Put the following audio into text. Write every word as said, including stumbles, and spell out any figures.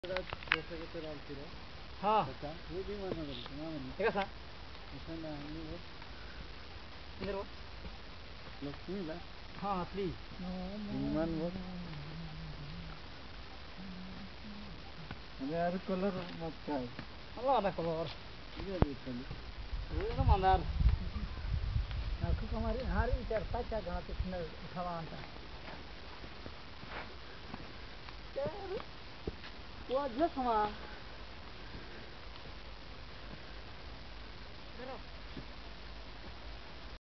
जैसे कि तेरा आलतीरा हाँ अच्छा वो भी माना करते ना माने ठीक है सर ऐसा ना हमने वो इधर वो लक्ष्मी ला हाँ असली विमान वो अरे यार कलर मत क्या है अल्लाह ना कलर ये भी चली ये ना Mandar aku kemarin hari cerita jaga hati bener kawan ta wajah sama